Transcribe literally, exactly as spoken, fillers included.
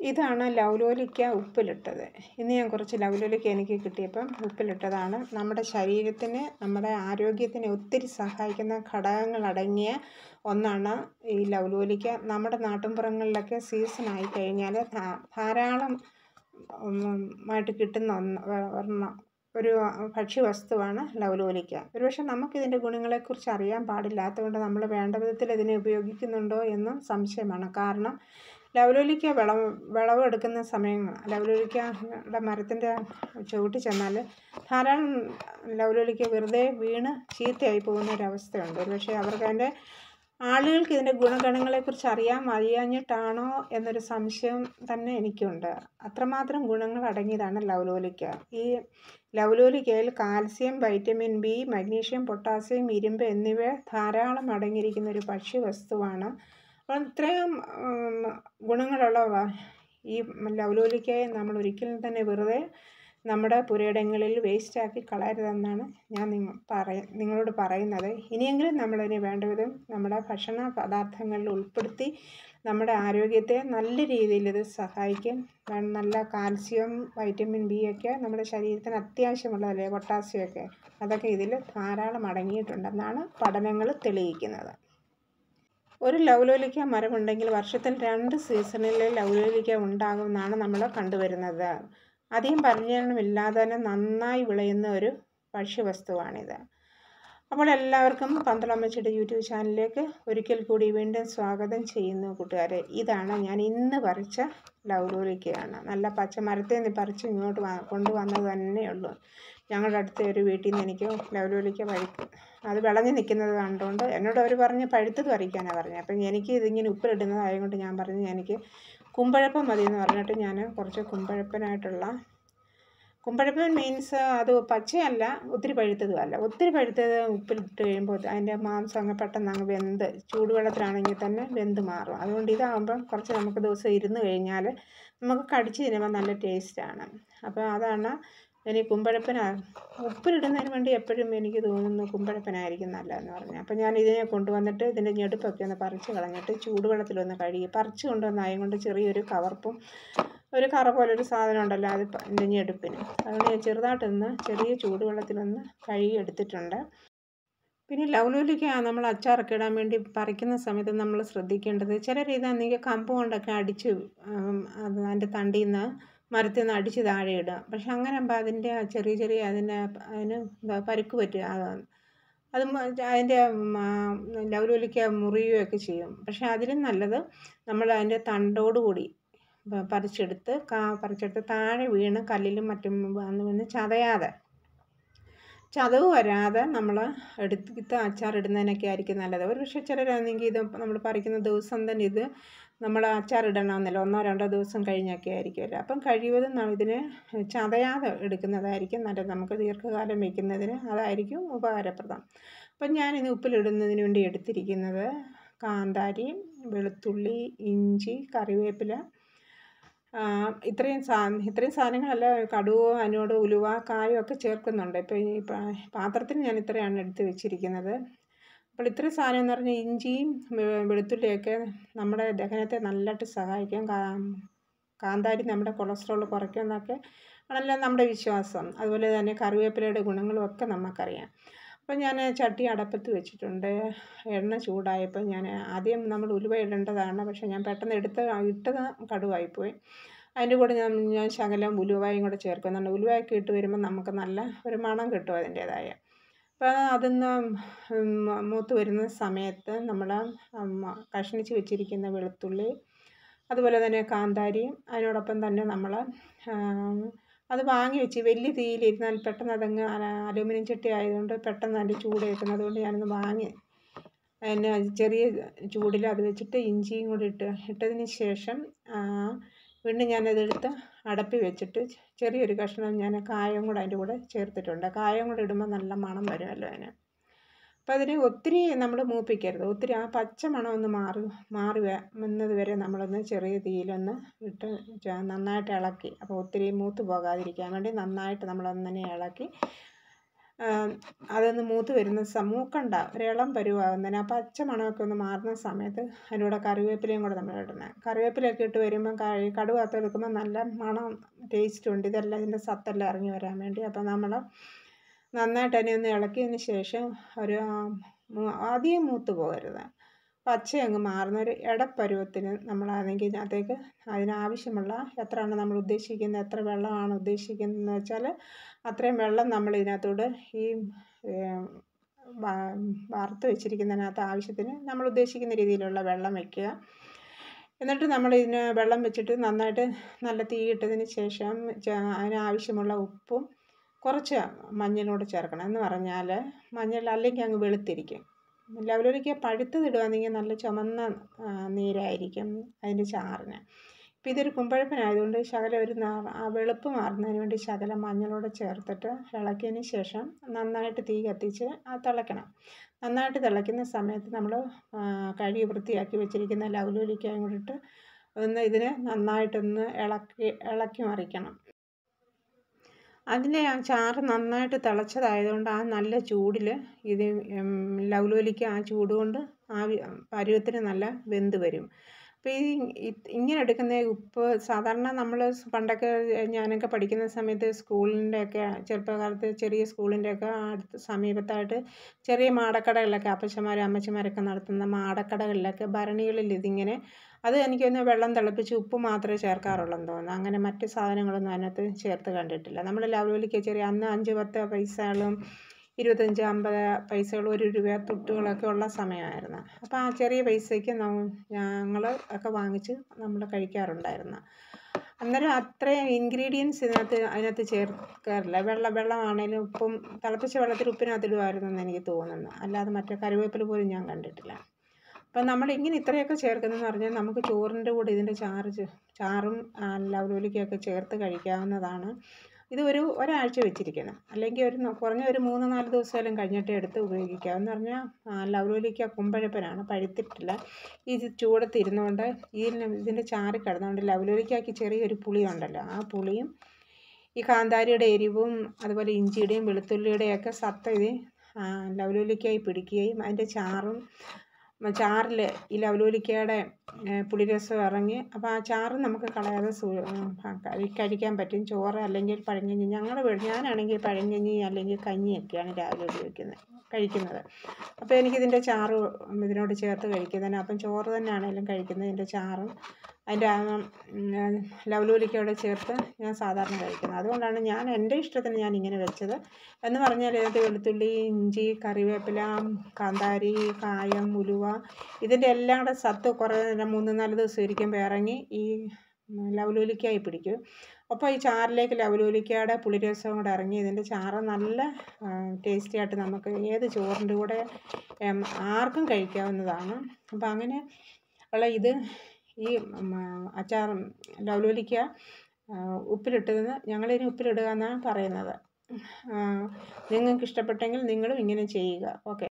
ഇതാണ് ലൗലോലിക്ക ഉപ്പിലിട്ടത്. ഇന്ന് ഞാൻ കുറച്ച് ലൗലോലിക്ക എനിക്ക് കിട്ടിയപ്പം ഉപ്പിലിട്ടതാണ്. നമ്മുടെ ശരീരത്തിന്, നമ്മുടെ ആരോഗ്യത്തിന് ഒത്തിരി സഹായിക്കുന്ന ഘടകങ്ങളടങ്ങിയ ഒന്നാണ് ഈ ലൗലോലിക്ക. നമ്മുടെ നാട്ടിൻപുറങ്ങളിലൊക്കെ സീസണായി കഴിഞ്ഞാൽ ധാരാളം ആയിട്ട് കിട്ടുന്ന ഒന്ന് ഒരെണ്ണം ഒരു ഭക്ഷ്യവസ്തുവാണ് ലൗലോലിക്ക. ഒരുപക്ഷെ നമുക്കിതിൻ്റെ ഗുണങ്ങളെക്കുറിച്ച് അറിയാൻ പാടില്ലാത്തതുകൊണ്ട് നമ്മൾ വേണ്ട വിധത്തിൽ ഇതിനെ ഉപയോഗിക്കുന്നുണ്ടോ എന്നും സംശയമാണ്. കാരണം ലൗലോലിക്ക വിളവ് വിളവെടുക്കുന്ന സമയം ലൗലോലിക്കയുടെ മരത്തിൻ്റെ ചുവട്ടിൽ ചെന്നാൽ ധാരാളം ലൗലോലിക്ക വെറുതെ വീണ് ചീത്തയായി പോകുന്ന ഒരവസ്ഥയുണ്ട്. ഒരുപക്ഷെ അവർക്ക് അതിൻ്റെ ആളുകൾക്ക് ഇതിൻ്റെ ഗുണഗണങ്ങളെക്കുറിച്ച് അറിയാൻ വയ്യാഞ്ഞിട്ടാണോ എന്നൊരു സംശയം തന്നെ എനിക്കുണ്ട്. അത്രമാത്രം ഗുണങ്ങൾ അടങ്ങിയതാണ് ലൗലോലിക്ക. ഈ ലൗലോലിക്കയിൽ കാൽസ്യം, വൈറ്റമിൻ ബി, മഗ്നീഷ്യം, പൊട്ടാസ്യം, ഇരുമ്പ് എന്നിവ ധാരാളം അടങ്ങിയിരിക്കുന്ന ഒരു ഭക്ഷ്യവസ്തുവാണ്. അപ്പോൾ ഇത്രയും ഗുണങ്ങളുള്ള ഈ ലൗലോലിക്കയെ നമ്മൾ ഒരിക്കലും തന്നെ വെറുതെ നമ്മുടെ പുരയിടങ്ങളിൽ വേസ്റ്റാക്കി കളയരുതെന്നാണ് ഞാൻ നിങ്ങ പറയ നിങ്ങളോട് പറയുന്നത്. ഇനിയെങ്കിലും നമ്മളതിനെ വേണ്ട വിധം നമ്മുടെ ഭക്ഷണ പദാർത്ഥങ്ങളിൽ ഉൾപ്പെടുത്തി നമ്മുടെ ആരോഗ്യത്തെ നല്ല രീതിയിൽ ഇത് സഹായിക്കും. നല്ല കാൽസ്യം, വൈറ്റമിൻ ബി ഒക്കെ നമ്മുടെ ശരീരത്തിന് അത്യാവശ്യമുള്ളതല്ലേ, പൊട്ടാസ്യമൊക്കെ, അതൊക്കെ ഇതിൽ ധാരാളം അടങ്ങിയിട്ടുണ്ടെന്നാണ് പഠനങ്ങൾ തെളിയിക്കുന്നത്. ഒരു ലൗലോലിക്ക മരമുണ്ടെങ്കിൽ വർഷത്തിൽ രണ്ട് സീസണിൽ ലൗലോലിക്ക ഉണ്ടാകുമെന്നാണ് നമ്മൾ കണ്ടുവരുന്നത്. അധികം പരിചരണമില്ലാതെ തന്നെ നന്നായി വിളയുന്ന ഒരു ഭക്ഷ്യവസ്തുവാണിത്. അപ്പോൾ എല്ലാവർക്കും പന്തളമ്മച്ചിയുടെ യൂട്യൂബ് ചാനലിലേക്ക് ഒരിക്കൽ കൂടി വീണ്ടും സ്വാഗതം ചെയ്യുന്നു കൂട്ടുകാരെ. ഇതാണ് ഞാൻ ഇന്ന് പറിച്ച ലൗലോലിക്കയാണ്. നല്ല പച്ച മരത്തിൽ നിന്ന് പറിച്ച് ഇങ്ങോട്ട് കൊണ്ടുവന്നത് തന്നെയുള്ളൂ. ഞങ്ങളുടെ അടുത്ത ഒരു വീട്ടിൽ നിന്ന് എനിക്ക് ലൗലോലിക്ക പഴുത്ത് അത് വിളഞ്ഞ് നിൽക്കുന്നത് കണ്ടുകൊണ്ട് എന്നോട് അവർ പറഞ്ഞ് പഴുത്തത് പറിക്കാനാണ് പറഞ്ഞത്. അപ്പം എനിക്ക് ഇതിങ്ങനെ ഉപ്പിലിടുന്നതായതുകൊണ്ട് ഞാൻ പറഞ്ഞു എനിക്ക് കുമ്പഴപ്പം മതി എന്ന് പറഞ്ഞിട്ട് ഞാൻ കുറച്ച് കുമ്പഴപ്പനായിട്ടുള്ള കുമ്പഴപ്പൻ മീൻസ് അത് പച്ചയല്ല, ഒത്തിരി പഴുത്തതും അല്ല. ഒത്തിരി പഴുത്തത് ഉപ്പിലിട്ട് കഴിയുമ്പോൾ അതിൻ്റെ മാംസം അങ്ങ് പെട്ടെന്ന് അങ്ങ് വെന്ത് ചൂടുവെള്ളത്തിലാണെങ്കിൽ തന്നെ വെന്ത് മാറും. അതുകൊണ്ട് ഇതാകുമ്പം കുറച്ച് നമുക്ക് ദിവസം ഇരുന്ന് കഴിഞ്ഞാൽ നമുക്ക് കടിച്ച് തിന്നുമ്പോൾ നല്ല ടേസ്റ്റാണ്. അപ്പോൾ അതാണ് ഇനി കുമ്പഴപ്പന ഉപ്പിലിടുന്നതിന് വേണ്ടി എപ്പോഴും എനിക്ക് തോന്നുന്നു കുമ്പഴപ്പനായിരിക്കും നല്ലതെന്ന് പറഞ്ഞു. അപ്പോൾ ഞാൻ ഇതിനെ കൊണ്ടുവന്നിട്ട് ഇതിൻ്റെ ഞെടുപ്പൊക്കെ ഒന്ന് പറിച്ച് കളഞ്ഞിട്ട് ചൂടുവെള്ളത്തിലൊന്ന് കഴുകി പറിച്ച് കൊണ്ടുവന്നായത് കൊണ്ട് ചെറിയൊരു കവർപ്പും ഒരു കറ പോലൊരു സാധനം ഉണ്ടല്ലോ അത് എൻ്റെ ഞെടുപ്പിന്, അതുകൊണ്ട് ഞാൻ ചെറുതായിട്ടൊന്ന് ചെറിയ ചൂടുവെള്ളത്തിലൊന്ന് കഴുകി എടുത്തിട്ടുണ്ട്. പിന്നെ ലൗലോലിക്ക നമ്മൾ അച്ചാറൊക്കെ ഇടാൻ വേണ്ടി പറിക്കുന്ന സമയത്ത് നമ്മൾ ശ്രദ്ധിക്കേണ്ടത്, ചിലർ ഇതാണെങ്കിൽ കമ്പ് കൊണ്ടൊക്കെ അടിച്ച് അത് അതിൻ്റെ തണ്ടിൽ നിന്ന് മരത്തിൽ നിന്ന് അടിച്ച് താഴെ ഇടുക. പക്ഷെ അങ്ങനെ ആകുമ്പോൾ അതിൻ്റെ ചെറിയ ചെറിയ അതിന് അതിന് പരുക്ക് പറ്റുക, അത് അതിൻ്റെ ലൗലോലിക്ക മുറിയുകയൊക്കെ ചെയ്യും. പക്ഷെ അതിലും നല്ലത് നമ്മൾ അതിൻ്റെ തണ്ടോടുകൂടി പറിച്ചെടുത്ത് കാ പറിച്ചെടുത്ത് താഴെ വീണ് കല്ലിലും മറ്റും വന്ന് വീണ് ചതയാതെ ചതവ് വരാതെ നമ്മൾ എടുത്ത് അച്ചാറിടുന്നതിനൊക്കെ ആയിരിക്കും നല്ലത്. ഒരു പക്ഷേ ചിലരാണെങ്കിൽ ഇത് നമ്മൾ പറിക്കുന്ന ദിവസം തന്നെ ഇത് നമ്മൾ അച്ചാറിടണമെന്നില്ല, ഒന്നോ രണ്ടോ ദിവസം കഴിഞ്ഞൊക്കെ ആയിരിക്കുമല്ലോ. അപ്പം കഴിവതും ഇതിന് ചതയാതെ എടുക്കുന്നതായിരിക്കും നല്ലത്. നമുക്ക് ദീർഘകാലം വയ്ക്കുന്നതിന് അതായിരിക്കും ഉപകാരപ്രദം. അപ്പം ഞാനിത് ഉപ്പിലിടുന്നതിന് വേണ്ടി എടുത്തിരിക്കുന്നത് കാന്താരി, വെളുത്തുള്ളി, ഇഞ്ചി, കറിവേപ്പില, ഇത്രയും സാ ഇത്രയും സാധനങ്ങളല്ല, കടുവോ അതിനോട് ഉലുവ, കായും ഒക്കെ ചേർക്കുന്നുണ്ട്. ഇപ്പോൾ ഈ പാത്രത്തിൽ ഞാൻ ഇത്രയാണ് എടുത്ത് വെച്ചിരിക്കുന്നത്. അപ്പോൾ ഇത്രയും സാധനം എന്ന് പറഞ്ഞാൽ ഇഞ്ചിയും വെളുത്തുള്ളിയൊക്കെ നമ്മുടെ ദഹനത്തെ നല്ലതായിട്ട് സഹായിക്കും. കാ കാന്താരി നമ്മുടെ കൊളസ്ട്രോൾ കുറയ്ക്കുമെന്നൊക്കെ ആണല്ലോ നമ്മുടെ വിശ്വാസം. അതുപോലെ തന്നെ കറിവേപ്പിലയുടെ ഗുണങ്ങളും ഒക്കെ നമുക്കറിയാം. അപ്പം ഞാൻ ചട്ടി അടപ്പത്ത് വെച്ചിട്ടുണ്ട്. എണ്ണ ചൂടായപ്പോൾ ഞാൻ ആദ്യം നമ്മൾ ഉലുവ ഇടേണ്ടതാണ്, പക്ഷേ ഞാൻ പെട്ടെന്ന് എടുത്ത് ഇട്ടത് കടുവായിപ്പോയി. അതിൻ്റെ കൂടെ ഞാൻ ഞാൻ ശകലം ഉലുവയും കൂടെ ചേർക്കുന്നുണ്ട്. ഉലുവയൊക്കെ ഇട്ട് വരുമ്പോൾ നമുക്ക് നല്ല ഒരു മണം കിട്ടും അതിൻ്റേതായ. അപ്പോൾ അതിന്ന് മൂത്ത് വരുന്ന സമയത്ത് നമ്മൾ കഷ്ണിച്ച് വെച്ചിരിക്കുന്ന വെളുത്തുള്ളി, അതുപോലെ തന്നെ കാന്താരിയും അതിനോടൊപ്പം തന്നെ നമ്മൾ അത് വാങ്ങി വെച്ച് വലിയ തീയിലിരുന്നാൽ പെട്ടെന്ന് അതങ്ങ് അലുമിനിയം ചട്ടി ആയതുകൊണ്ട് പെട്ടെന്ന് അതിൻ്റെ ചൂട് ഏൽക്കുന്നത് കൊണ്ട് ഞാനൊന്ന് വാങ്ങി അതിന് ചെറിയ ചൂടിൽ അത് വെച്ചിട്ട് ഇഞ്ചിയും കൂടി ഇട്ട് ഇട്ടതിന് ശേഷം വീണ്ടും ഞാനതെടുത്ത് അടപ്പി വെച്ചിട്ട് ചെറിയൊരു കഷ്ണം ഞാൻ കായം കൂടെ അതിൻ്റെ കൂടെ ചേർത്തിട്ടുണ്ട്. കായം കൂടെ ഇടുമ്പോൾ നല്ല മണം വരുമല്ലോ അതിന്. അപ്പോൾ അതിന് ഒത്തിരി നമ്മൾ മൂപ്പിക്കരുത്, ഒത്തിരി ആ പച്ച മണം ഒന്ന് മാറി മാറി വന്നത് വരെ നമ്മളൊന്ന് ചെറിയ തീയിലൊന്ന് ഇട്ട് നന്നായിട്ട് ഇളക്കി, അപ്പോൾ ഒത്തിരി മൂത്ത് പോകാതിരിക്കാൻ വേണ്ടി നന്നായിട്ട് നമ്മളൊന്നിനെ ഇളക്കി അതൊന്ന് മൂത്ത് വരുന്ന സം മൂക്കണ്ട ഒരിളം പരുവാകുന്നതിന് ആ പച്ച മണമൊക്കെ ഒന്ന് മാറുന്ന സമയത്ത് അതിലൂടെ കറിവേപ്പിലയും കൂടെ നമ്മൾ ഇടണം. കറിവേപ്പിലയൊക്കെ ഇട്ട് വരുമ്പം കടുക് വറുത്ത് എടുക്കുമ്പോൾ നല്ല മണം ടേസ്റ്റ് ഉണ്ട്. ഇതെല്ലാം ഇതിൻ്റെ സത്തെല്ലാം ഇറങ്ങി വരാൻ വേണ്ടി. അപ്പോൾ നമ്മൾ നന്നായിട്ട് അതിനെ ഒന്ന് ഇളക്കിയതിന് ശേഷം ഒരു ആദ്യം മൂത്ത് പോകരുത്, പച്ച അങ്ങ് മാറുന്ന ഒരു ഇടപ്പരുവത്തിന് നമ്മൾ ആണെങ്കിൽ ഇതിനകത്തേക്ക് അതിനാവശ്യമുള്ള എത്രയാണ് നമ്മൾ ഉദ്ദേശിക്കുന്നത്, എത്ര വെള്ളമാണ് ഉദ്ദേശിക്കുന്നതെന്ന് വെച്ചാൽ അത്രയും വെള്ളം നമ്മൾ ഇതിനകത്തോട് ഈ വറുത്ത് വെച്ചിരിക്കുന്നതിനകത്ത് ആവശ്യത്തിന് നമ്മൾ ഉദ്ദേശിക്കുന്ന രീതിയിലുള്ള വെള്ളം വയ്ക്കുക. എന്നിട്ട് നമ്മൾ ഇതിന് വെള്ളം വെച്ചിട്ട് നന്നായിട്ട് നല്ല തീ ഇട്ടതിന് ശേഷം അതിനാവശ്യമുള്ള ഉപ്പും കുറച്ച് മഞ്ഞളോട് ചേർക്കണം. എന്ന് പറഞ്ഞാൽ മഞ്ഞൾ അല്ലെങ്കിൽ അങ്ങ് വെളുത്തിരിക്കും. ലവലോലിക്ക പഴുത്തതിടുകയാണെങ്കിൽ നല്ല ചുമന്ന നീരായിരിക്കും അതിൻ്റെ ചാറിന്. ഇപ്പോൾ ഇതൊരു കുമ്പഴപ്പനായതുകൊണ്ട് ശകലം ഒരു വെളുപ്പ് മാറുന്നതിന് വേണ്ടി ശകലം മഞ്ഞളോട് ചേർത്തിട്ട് ഇളക്കിയതിന് ശേഷം നന്നായിട്ട് തീ കത്തിച്ച് അത് തിളയ്ക്കണം. നന്നായിട്ട് തിളയ്ക്കുന്ന സമയത്ത് നമ്മൾ കഴുകി വൃത്തിയാക്കി വെച്ചിരിക്കുന്ന ലവലോലിക്കയും കൂടിയിട്ട് ഒന്ന് ഇതിനെ നന്നായിട്ടൊന്ന് ഇളക്കി ഇളക്കി മറിക്കണം. അതിൻ്റെ ആ ചാറ് നന്നായിട്ട് തിളച്ചതായതുകൊണ്ട് ആ നല്ല ചൂടിൽ ഇത് ലവലോലിക്ക ആ ചൂട് കൊണ്ട് ആ പരുവത്തിന് നല്ല വെന്ത് വരും. അപ്പോൾ ഈ ഇങ്ങനെ എടുക്കുന്ന ഉപ്പ് സാധാരണ നമ്മൾ പണ്ടൊക്കെ ഞാനൊക്കെ പഠിക്കുന്ന സമയത്ത് സ്കൂളിൻ്റെയൊക്കെ ചെറുപ്പകാലത്ത് ചെറിയ സ്കൂളിൻ്റെയൊക്കെ അടുത്ത് സമീപത്തായിട്ട് ചെറിയ മാടക്കടകളിലൊക്കെ അപ്പച്ചന്മാരും അമ്മച്ചിമാരൊക്കെ നടത്തുന്ന മാടക്കടകളിലൊക്കെ ഭരണികളിൽ ഇതിങ്ങനെ അത് എനിക്കൊന്ന് വെള്ളം തിളപ്പിച്ച് ഉപ്പ് മാത്രമേ ചേർക്കാറുള്ളെന്ന് തോന്നുന്നു. അങ്ങനെ മറ്റ് സാധനങ്ങളൊന്നും അതിനകത്ത് ചേർത്ത് കണ്ടിട്ടില്ല. നമ്മൾ ലവലോലിക്ക ചെറിയ അന്ന് അഞ്ച് പത്ത് പൈസകളും ഇരുപത്തഞ്ച് അമ്പത് പൈസകളും ഒരു രൂപ തുട്ടുകളൊക്കെ ഉള്ള സമയമായിരുന്നു. അപ്പോൾ ആ ചെറിയ പൈസയ്ക്ക് ഞങ്ങൾ ഒക്കെ വാങ്ങിച്ച് നമ്മൾ കഴിക്കാറുണ്ടായിരുന്നു. അന്നേരം അത്രയും ഇൻഗ്രീഡിയൻസ് ഇതിനകത്ത് അതിനകത്ത് ചേർക്കാറില്ല. വെള്ളം വെള്ളമാണേലും ഉപ്പും തിളപ്പിച്ച വെള്ളത്തിൽ ഉപ്പിനകത്ത് ഇടുമായിരുന്നു എന്ന് എനിക്ക് തോന്നുന്നു. അല്ലാതെ മറ്റേ കറിവേപ്പില പോലും ഞാൻ കണ്ടിട്ടില്ല. അപ്പം നമ്മൾ ഇങ്ങനെ ഇത്രയൊക്കെ ചേർക്കുന്നതെന്ന് പറഞ്ഞാൽ നമുക്ക് ചോറിൻ്റെ കൂടെ ഇതിൻ്റെ ചാറ് ചാറും ലവലോലിക്കയൊക്കെ ചേർത്ത് കഴിക്കാവുന്നതാണ്. ഇത് ഒരു ഒരാഴ്ച വെച്ചിരിക്കണം, അല്ലെങ്കിൽ ഒരു കുറഞ്ഞ ഒരു മൂന്ന് നാല് ദിവസമെല്ലാം കഴിഞ്ഞിട്ട് എടുത്ത് ഉപയോഗിക്കാം. എന്ന് പറഞ്ഞാൽ ലവലോലിക്ക കുമ്പഴപ്പനാണ്, പഴുത്തിട്ടില്ല. ഇത് ചൂടത്ത് ഇരുന്നുകൊണ്ട് ഇതിന് ഇതിൻ്റെ ചാറ് കിടന്നുകൊണ്ട് ലവലോലിക്കയ്ക്ക് ചെറിയൊരു പുളിയുണ്ടല്ലോ, ആ പുളിയും ഈ കാന്താരിയുടെ എരിവും അതുപോലെ ഇഞ്ചിയുടെയും വെളുത്തുള്ളിയുടെയൊക്കെ സത്ത ഇത് ലവലോലിക്കയായി പിടിക്കുകയും അതിൻ്റെ ചാറും ചാറിൽ ഈ ലവലോലിക്കയുടെ പുളിരസം ഇറങ്ങി അപ്പോൾ ആ ചാറ് നമുക്ക് കളയാതെ കഴിക്കാൻ പറ്റും. ചോറ് അല്ലെങ്കിൽ പഴങ്കഞ്ഞി, ഞങ്ങളുടെ വീട് ഞാനാണെങ്കിൽ പഴങ്കഞ്ഞി അല്ലെങ്കിൽ കഞ്ഞിയൊക്കെയാണ് രാവിലെ ഉപയോഗിക്കുന്നത് കഴിക്കുന്നത്. അപ്പോൾ എനിക്കിതിൻ്റെ ചാറ് ഇതിനോട് ചേർത്ത് കഴിക്കുന്നതിന് അപ്പം ചോറ് തന്നെയാണെങ്കിലും കഴിക്കുന്നത് ഇതിൻ്റെ ചാറും അതിൻ്റെ ലവലോലിക്കയോടെ ചേർത്ത് ഞാൻ സാധാരണ കഴിക്കുന്നത്. അതുകൊണ്ടാണ് ഞാൻ എൻ്റെ ഇഷ്ടത്തിന് ഞാൻ ഇങ്ങനെ വെച്ചത്. എന്ന് പറഞ്ഞാൽ ഇതിനകത്ത് വെളുത്തുള്ളി, ഇഞ്ചി, കറിവേപ്പില, കാന്താരി, കായം, ഉലുവ ഇതിൻ്റെ എല്ലാം കൂടെ സത്ത് കുറേ മൂന്ന് നാല് ദിവസം ഇരിക്കുമ്പോൾ ഇറങ്ങി ഈ ലവലോലിക്കയായി പിടിക്കും. അപ്പോൾ ഈ ചാറിലേക്ക് ലവലോലിക്കയുടെ പുളിരസം കൂടെ ഇറങ്ങി ഇതിൻ്റെ ചാറ് നല്ല ടേസ്റ്റി ആയിട്ട് നമുക്ക് ഏത് ചോറിൻ്റെ കൂടെ ആർക്കും കഴിക്കാവുന്നതാണ്. അപ്പോൾ അങ്ങനെ ഉള്ള ഇത് ഈ അച്ചാർ ലവലോലിക്ക ഉപ്പിലിട്ടത് ഞങ്ങളിതിന് ഉപ്പിലിടുക എന്നാണ് പറയുന്നത്. നിങ്ങൾക്ക് ഇഷ്ടപ്പെട്ടെങ്കിൽ നിങ്ങളും ഇങ്ങനെ ചെയ്യുക. ഓക്കെ.